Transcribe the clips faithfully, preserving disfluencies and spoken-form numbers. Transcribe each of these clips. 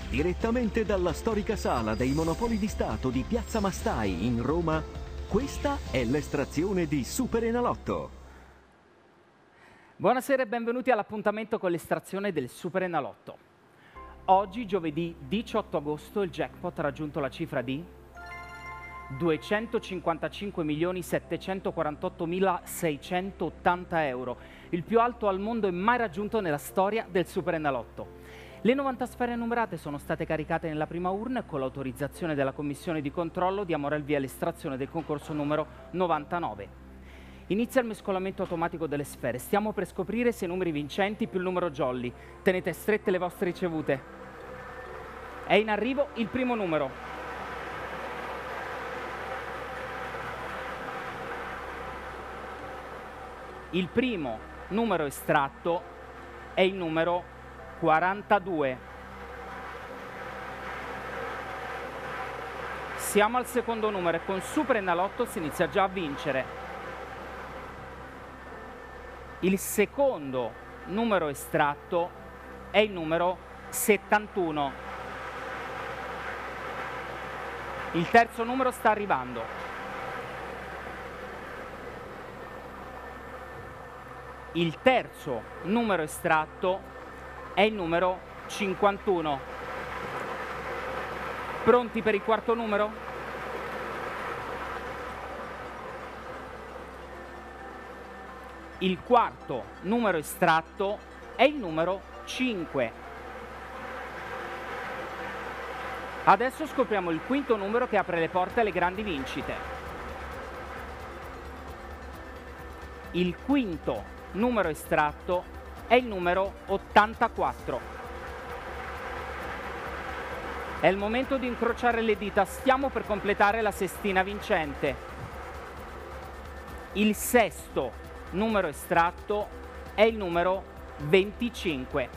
Direttamente dalla storica sala dei Monopoli di Stato di Piazza Mastai in Roma, questa è l'estrazione di Superenalotto. Buonasera e benvenuti all'appuntamento con l'estrazione del Superenalotto. Oggi, giovedì diciotto agosto, il jackpot ha raggiunto la cifra di duecentocinquantacinque milioni settecentoquarantottomila seicentottanta euro, il più alto al mondo e mai raggiunto nella storia del Superenalotto. Le novanta sfere numerate sono state caricate nella prima urna e con l'autorizzazione della commissione di controllo diamo ora il via all'estrazione del concorso numero novantanove. Inizia il mescolamento automatico delle sfere. Stiamo per scoprire se i numeri vincenti più il numero jolly. Tenete strette le vostre ricevute. È in arrivo il primo numero. Il primo numero estratto è il numero quarantadue. Siamo al secondo numero e con Superenalotto si inizia già a vincere. Il secondo numero estratto è il numero settantuno. Il terzo numero sta arrivando. Il terzo numero estratto è il numero cinquantuno. Pronti per il quarto numero? Il quarto numero estratto è il numero cinque. Adesso scopriamo il quinto numero che apre le porte alle grandi vincite. Il quinto numero estratto è il numero ottantaquattro. È il momento di incrociare le dita, stiamo per completare la sestina vincente. Il sesto numero estratto è il numero venticinque.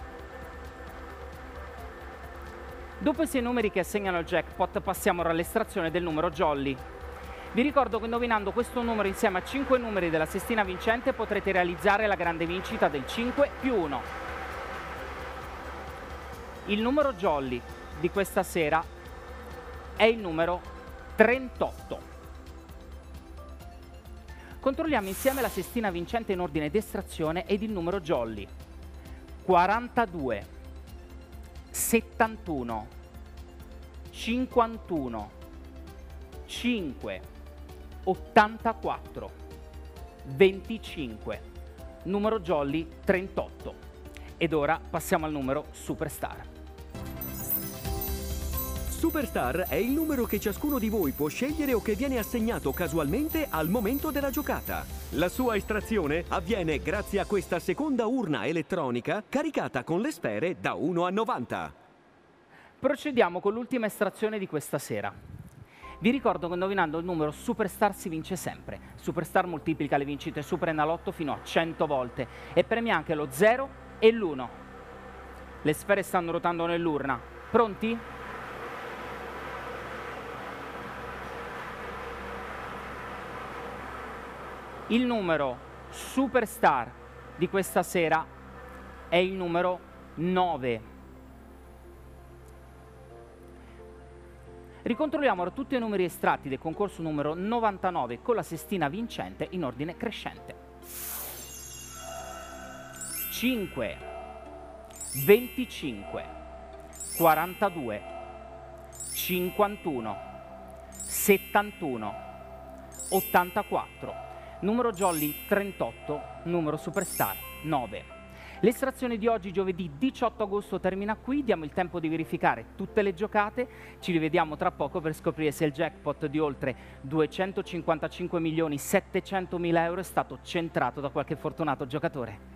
Dopo i sei numeri che assegnano il jackpot passiamo ora all'estrazione del numero jolly. Vi ricordo che indovinando questo numero insieme a cinque numeri della sestina vincente potrete realizzare la grande vincita del cinque più uno. Il numero jolly di questa sera è il numero trentotto. Controlliamo insieme la sestina vincente in ordine di estrazione ed il numero jolly. quarantadue, settantuno, cinquantuno, cinque, ottantaquattro, venticinque, numero jolly trentotto. Ed ora passiamo al numero Superstar. Superstar è il numero che ciascuno di voi può scegliere o che viene assegnato casualmente al momento della giocata. La sua estrazione avviene grazie a questa seconda urna elettronica caricata con le sfere da uno a novanta. Procediamo con l'ultima estrazione di questa sera. Vi ricordo che indovinando il numero Superstar si vince sempre. Superstar moltiplica le vincite Superenalotto fino a cento volte e premia anche lo zero e l'uno. Le sfere stanno ruotando nell'urna. Pronti? Il numero Superstar di questa sera è il numero nove. Ricontrolliamo ora tutti i numeri estratti del concorso numero novantanove con la sestina vincente in ordine crescente. cinque, venticinque, quarantadue, cinquantuno, settantuno, ottantaquattro, numero jolly trentotto, numero Superstar nove. L'estrazione di oggi, giovedì diciotto agosto, termina qui. Diamo il tempo di verificare tutte le giocate. Ci rivediamo tra poco per scoprire se il jackpot di oltre duecentocinquantacinque milioni settecentomila euro è stato centrato da qualche fortunato giocatore.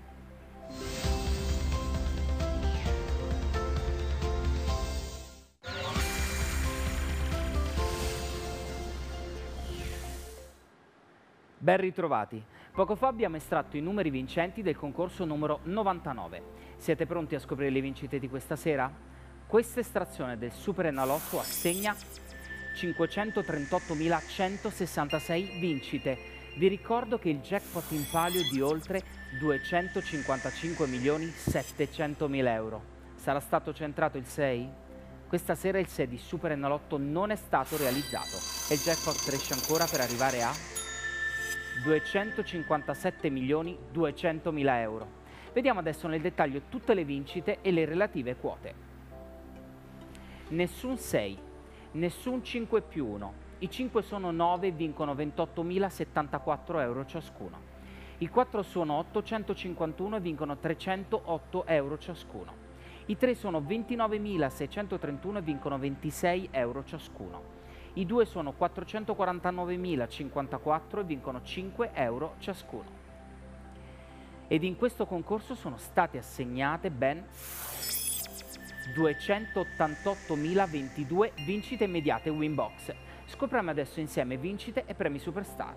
Ben ritrovati. Poco fa abbiamo estratto i numeri vincenti del concorso numero novantanove. Siete pronti a scoprire le vincite di questa sera? Questa estrazione del Superenalotto assegna cinquecentotrentottomilacentosessantasei vincite. Vi ricordo che il jackpot in palio è di oltre duecentocinquantacinque milioni settecentomila euro. Sarà stato centrato il sei? Questa sera il sei di Super Enalotto non è stato realizzato e il jackpot cresce ancora per arrivare a duecentocinquantasette milioni duecentomila euro. Vediamo adesso nel dettaglio tutte le vincite e le relative quote. Nessun sei, nessun cinque più uno. I cinque sono nove e vincono ventottomilasettantaquattro euro ciascuno. I quattro sono ottocentocinquantuno e vincono trecentootto euro ciascuno. I tre sono ventinovemilaseicentotrentuno e vincono ventisei euro ciascuno. I due sono quattrocentoquarantanovemilacinquantaquattro e vincono cinque euro ciascuno. Ed in questo concorso sono state assegnate ben duecentottantottomilaventidue vincite immediate Winbox. Scopriamo adesso insieme vincite e premi Superstar.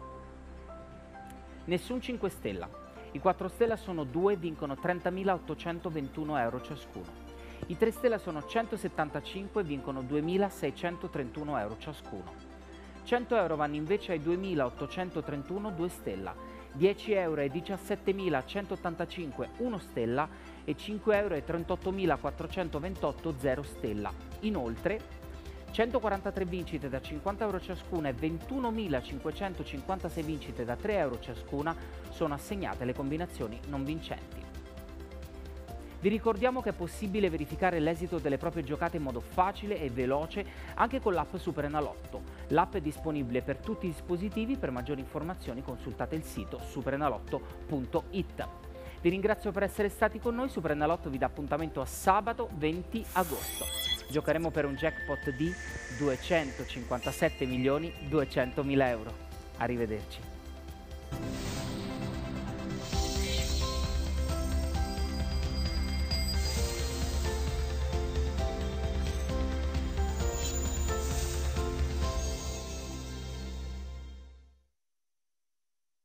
Nessun cinque stella. I quattro stella sono due e vincono trentamilaottocentoventuno euro ciascuno. I tre stella sono centosettantacinque e vincono duemilaseicentotrentuno euro ciascuno. cento euro vanno invece ai duemilaottocentotrentuno due stella, dieci euro ai diciassettemilacentoottantacinque uno stella e cinque euro ai trentottomilaquattrocentoventotto zero stella. Inoltre, centoquarantatré vincite da cinquanta euro ciascuna e ventunomilacinquecentocinquantasei vincite da tre euro ciascuna sono assegnate alle combinazioni non vincenti. Vi ricordiamo che è possibile verificare l'esito delle proprie giocate in modo facile e veloce anche con l'app Super Enalotto. L'app è disponibile per tutti i dispositivi. Per maggiori informazioni consultate il sito superenalotto punto it. Vi ringrazio per essere stati con noi. Super Enalotto vi dà appuntamento a sabato venti agosto. Giocheremo per un jackpot di duecentocinquantasette milioni duecentomila euro. Arrivederci.